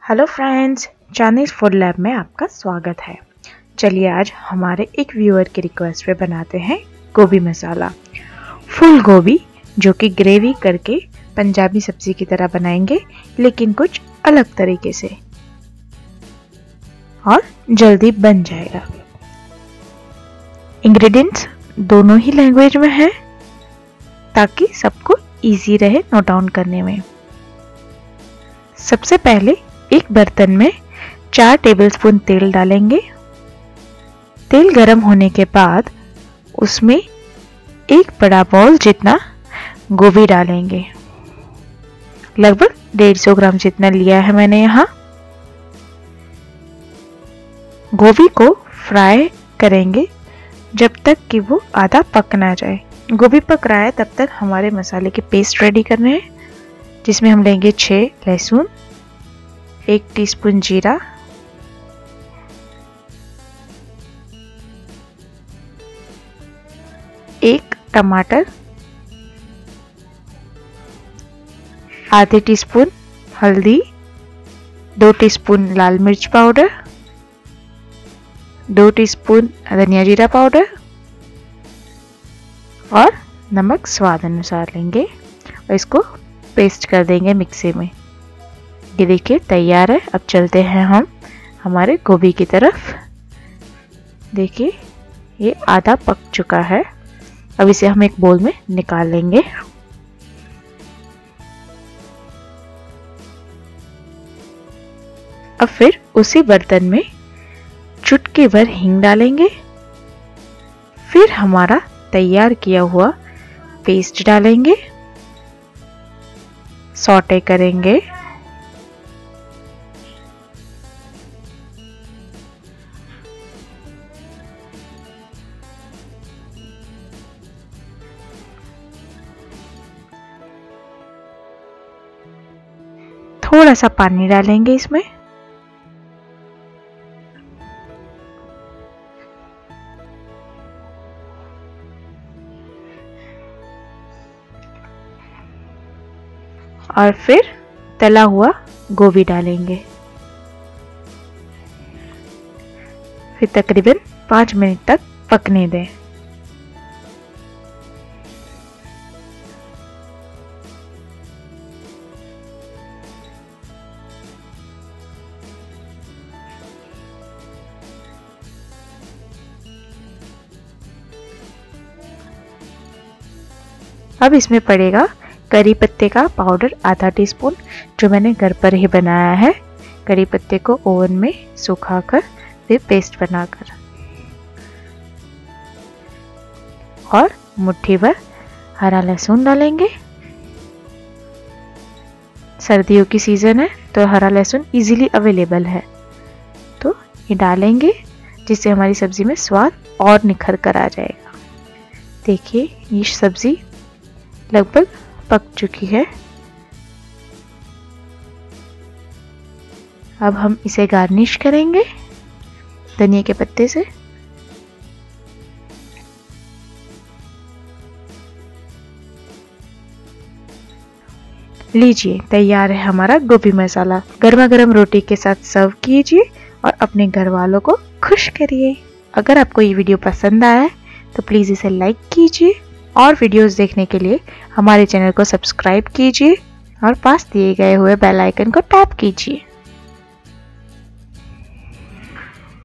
Hello friends, Chinese food lab में आपका स्वागत है। चलिए आज हमारे एक व्यूअर की रिक्वेस्ट पे बनाते हैं गोभी मसाला। फुल गोभी जो कि ग्रेवी करके पंजाबी सब्जी की तरह बनाएंगे, लेकिन कुछ अलग तरीके से और जल्दी बन जाएगा। इंग्रेडिएंट्स दोनों ही लैंग्वेज में है ताकि सबको इजी रहे नोट डाउन करने में। सबसे पहले एक बर्तन में 4 टेबलस्पून तेल डालेंगे। तेल गरम होने के बाद उसमें एक बड़ा बाउल जितना गोभी डालेंगे। लगभग 150 ग्राम जितना लिया है मैंने यहाँ। गोभी को फ्राई करेंगे जब तक कि वो आधा पक ना जाए। गोभी पक रहा है तब तक हमारे मसाले के पेस्ट रेडी करने हैं, जिसमें हम लेंगे 6 लहसुन, 1 टीस्पून जीरा, एक टमाटर, आधे टीस्पून हल्दी, 2 टीस्पून लाल मिर्च पाउडर, 2 टीस्पून धनिया जीरा पाउडर और नमक स्वाद अनुसार लेंगे और इसको पेस्ट कर देंगे मिक्सी में। ये देखिए तैयार है। अब चलते हैं हम हमारे गोभी की तरफ। देखिए ये आधा पक चुका है। अब इसे हम एक बोल में निकाल लेंगे। अब फिर उसी बर्तन में चुटकी भर हींग डालेंगे। फिर हमारा तैयार किया हुआ पेस्ट डालेंगे, सौटे करेंगे। थोड़ा सा पानी डालेंगे इसमें। और फिर तला हुआ गोभी डालेंगे। फिर तकरीबन 5 मिनट तक पकने दें। अब इसमें पड़ेगा करी पत्ते का पाउडर आधा टीस्पून, जो मैंने घर पर ही बनाया है। करी पत्ते को ओवन में सुखाकर फिर पेस्ट बनाकर, और मुट्ठी भर हरा लहसुन डालेंगे। सर्दियों की सीजन है तो हरा लहसुन इजीली अवेलेबल है, तो ये डालेंगे जिससे हमारी सब्जी में स्वाद और निखर कर आ जाएगा। देखिए ये सब्जी लगभग पक चुकी है। अब हम इसे गार्निश करेंगे धनिया के पत्ते से। लीजिए तैयार है हमारा गोभी मसाला। गर्मा गर्म रोटी के साथ सर्व कीजिए और अपने घर वालों को खुश करिए। अगर आपको ये वीडियो पसंद आया है तो प्लीज़ इसे लाइक कीजिए और वीडियोस देखने के लिए हमारे चैनल को सब्सक्राइब कीजिए और पास दिए गए हुए बेल आइकन को टैप कीजिए।